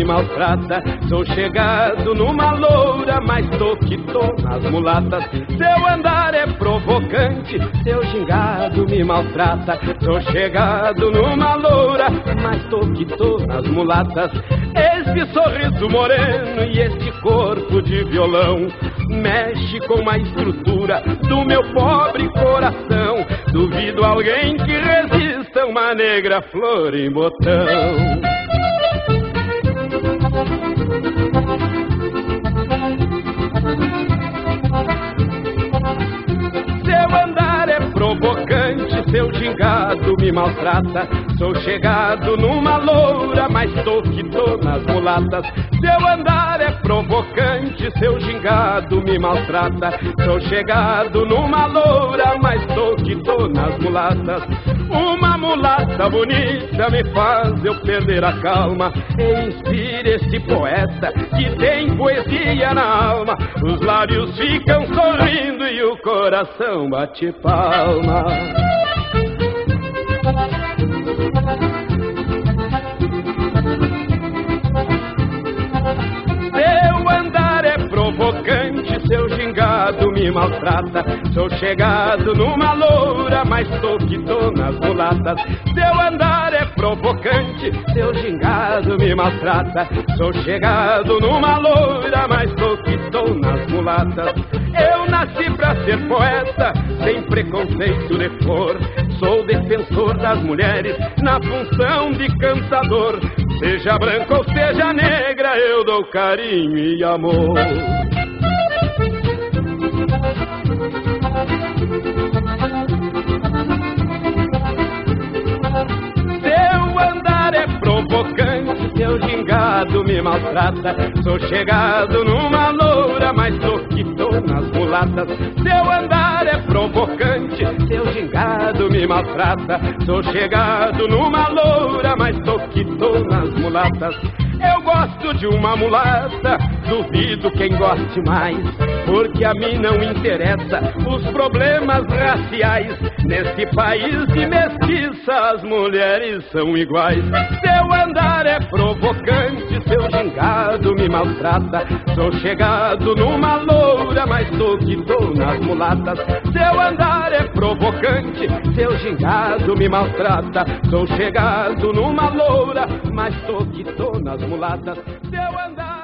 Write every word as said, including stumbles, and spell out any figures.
maltrata. Sou chegado numa loura, mas tô que tô nas mulatas. Seu andar é provocante, seu gingado me maltrata. Sou chegado numa loura, mas tô que tô nas mulatas. Esse sorriso moreno e esse corpo de violão mexe com a estrutura do meu pobre coração. Duvido alguém que resista uma negra flor em botão. Seu andar é provocante, seu gingado me maltrata. Sou chegado numa loura, mas tô que tô nas mulatas. Seu andar é provocante, seu gingado me maltrata. Sou chegado numa loura, mas tô que tô nas mulatas. Uma mulata bonita me faz eu perder a calma. E inspira esse poeta que tem poesia na alma. Os lábios ficam sorrindo e o coração bate palma. Seu andar é provocante, seu gingado me maltrata. Sou chegado numa loura, mas tô que tô nas mulatas. Seu andar é provocante, seu gingado me maltrata. Sou chegado numa loura, mas tô que tô nas mulatas. Eu nasci pra ser poeta, sem preconceito de cor. Sou defensor das mulheres na função de cantador. Seja branca ou seja negra, eu dou carinho e amor. Seu andar é provocante, seu gingado me maltrata. Sou chegado numa loura, mas tô que tô nas mulatas. Seu andar é provocante, seu gingado me maltrata. Sou chegado numa loura, mas tô que tô nas mulatas. Eu gosto de uma mulata, duvido quem goste mais, porque a mim não interessa os problemas raciais. Nesse país de mestiça as mulheres são iguais. Seu andar é provocante, seu gingado me maltrata. Sou chegado numa loura, mas tô que tô nas mulatas. Seu andar é provocante, seu gingado me maltrata. Sou chegado numa loura, mas tô que tô nas mulatas. Seu andar